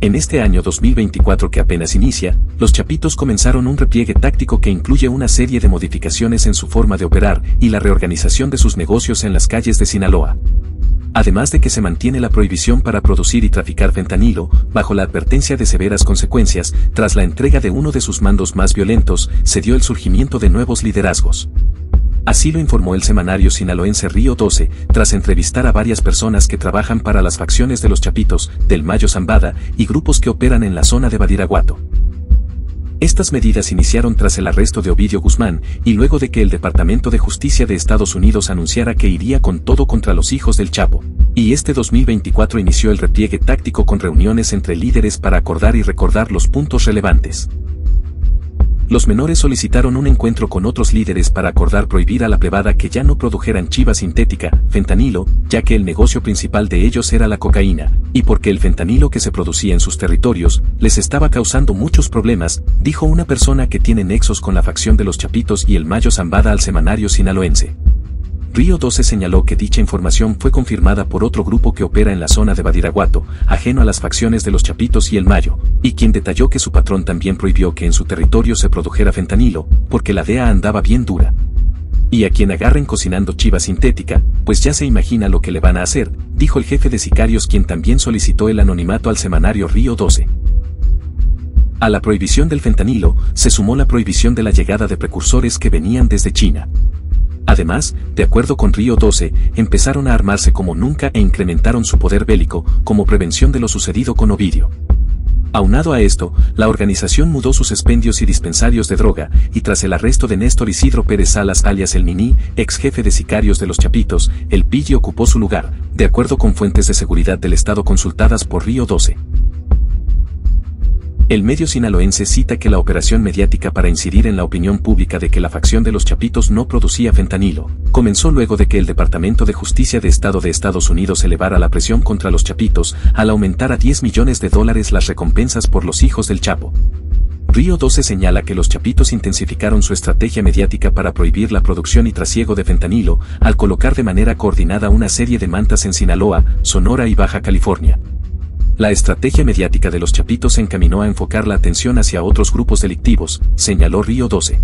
En este año 2024 que apenas inicia, los Chapitos comenzaron un repliegue táctico que incluye una serie de modificaciones en su forma de operar y la reorganización de sus negocios en las calles de Sinaloa. Además de que se mantiene la prohibición para producir y traficar fentanilo, bajo la advertencia de severas consecuencias, tras la entrega de uno de sus mandos más violentos, se dio el surgimiento de nuevos liderazgos. Así lo informó el semanario sinaloense Río 12, tras entrevistar a varias personas que trabajan para las facciones de los Chapitos, del Mayo Zambada, y grupos que operan en la zona de Badiraguato. Estas medidas iniciaron tras el arresto de Ovidio Guzmán, y luego de que el Departamento de Justicia de Estados Unidos anunciara que iría con todo contra los hijos del Chapo. Y este 2024 inició el repliegue táctico con reuniones entre líderes para acordar y recordar los puntos relevantes. Los menores solicitaron un encuentro con otros líderes para acordar prohibir a la plebada que ya no produjeran chiva sintética, fentanilo, ya que el negocio principal de ellos era la cocaína, y porque el fentanilo que se producía en sus territorios les estaba causando muchos problemas, dijo una persona que tiene nexos con la facción de los Chapitos y el Mayo Zambada al semanario sinaloense. Río 12 señaló que dicha información fue confirmada por otro grupo que opera en la zona de Badiraguato, ajeno a las facciones de los Chapitos y el Mayo, y quien detalló que su patrón también prohibió que en su territorio se produjera fentanilo, porque la DEA andaba bien dura. Y a quien agarren cocinando chiva sintética, pues ya se imagina lo que le van a hacer, dijo el jefe de sicarios, quien también solicitó el anonimato al semanario Río 12. A la prohibición del fentanilo, se sumó la prohibición de la llegada de precursores que venían desde China. Además, de acuerdo con Río 12, empezaron a armarse como nunca e incrementaron su poder bélico, como prevención de lo sucedido con Ovidio. Aunado a esto, la organización mudó sus expendios y dispensarios de droga, y tras el arresto de Néstor Isidro Pérez Salas alias El Mini, ex jefe de sicarios de los Chapitos, el Pillo ocupó su lugar, de acuerdo con fuentes de seguridad del Estado consultadas por Río 12. El medio sinaloense cita que la operación mediática para incidir en la opinión pública de que la facción de los Chapitos no producía fentanilo, comenzó luego de que el Departamento de Justicia de Estado de Estados Unidos elevara la presión contra los Chapitos al aumentar a $10 millones las recompensas por los hijos del Chapo. Río 12 señala que los Chapitos intensificaron su estrategia mediática para prohibir la producción y trasiego de fentanilo, al colocar de manera coordinada una serie de mantas en Sinaloa, Sonora y Baja California. La estrategia mediática de los Chapitos se encaminó a enfocar la atención hacia otros grupos delictivos, señaló Río 12.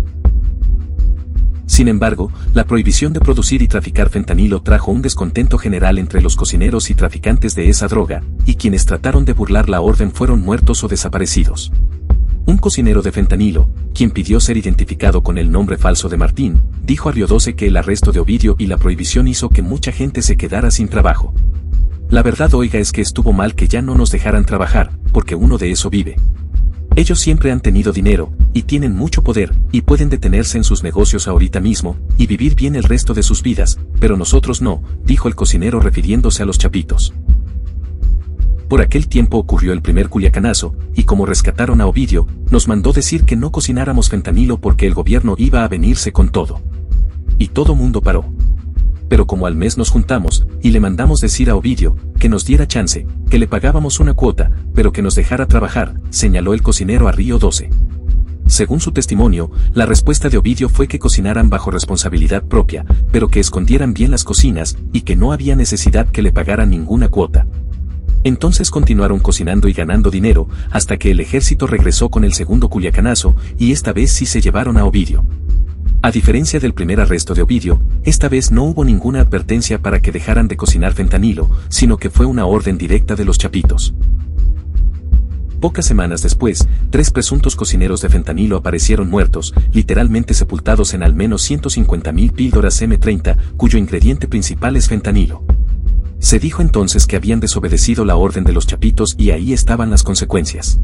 Sin embargo, la prohibición de producir y traficar fentanilo trajo un descontento general entre los cocineros y traficantes de esa droga, y quienes trataron de burlar la orden fueron muertos o desaparecidos. Un cocinero de fentanilo, quien pidió ser identificado con el nombre falso de Martín, dijo a Río 12 que el arresto de Ovidio y la prohibición hizo que mucha gente se quedara sin trabajo. La verdad, oiga, es que estuvo mal que ya no nos dejaran trabajar, porque uno de eso vive. Ellos siempre han tenido dinero, y tienen mucho poder, y pueden detenerse en sus negocios ahorita mismo, y vivir bien el resto de sus vidas, pero nosotros no, dijo el cocinero refiriéndose a los Chapitos. Por aquel tiempo ocurrió el primer culiacanazo, y como rescataron a Ovidio, nos mandó decir que no cocináramos fentanilo porque el gobierno iba a venirse con todo. Y todo mundo paró. Pero como al mes nos juntamos, y le mandamos decir a Ovidio, que nos diera chance, que le pagábamos una cuota, pero que nos dejara trabajar, señaló el cocinero a Río 12. Según su testimonio, la respuesta de Ovidio fue que cocinaran bajo responsabilidad propia, pero que escondieran bien las cocinas, y que no había necesidad que le pagaran ninguna cuota. Entonces continuaron cocinando y ganando dinero, hasta que el ejército regresó con el segundo culiacanazo, y esta vez sí se llevaron a Ovidio. A diferencia del primer arresto de Ovidio, esta vez no hubo ninguna advertencia para que dejaran de cocinar fentanilo, sino que fue una orden directa de los Chapitos. Pocas semanas después, 3 presuntos cocineros de fentanilo aparecieron muertos, literalmente sepultados en al menos 150,000 píldoras M30, cuyo ingrediente principal es fentanilo. Se dijo entonces que habían desobedecido la orden de los Chapitos y ahí estaban las consecuencias.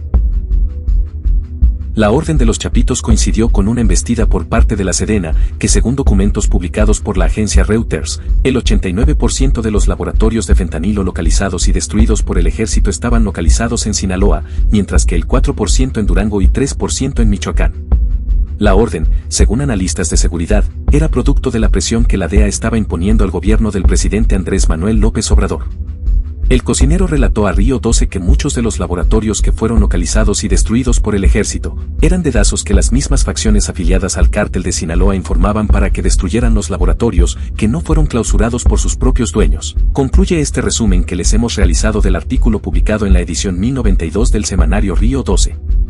La orden de los Chapitos coincidió con una embestida por parte de la Sedena, que según documentos publicados por la agencia Reuters, el 89% de los laboratorios de fentanilo localizados y destruidos por el ejército estaban localizados en Sinaloa, mientras que el 4% en Durango y 3% en Michoacán. La orden, según analistas de seguridad, era producto de la presión que la DEA estaba imponiendo al gobierno del presidente Andrés Manuel López Obrador. El cocinero relató a Río 12 que muchos de los laboratorios que fueron localizados y destruidos por el ejército eran dedazos que las mismas facciones afiliadas al cártel de Sinaloa informaban para que destruyeran los laboratorios que no fueron clausurados por sus propios dueños. Concluye este resumen que les hemos realizado del artículo publicado en la edición 1092 del semanario Río 12.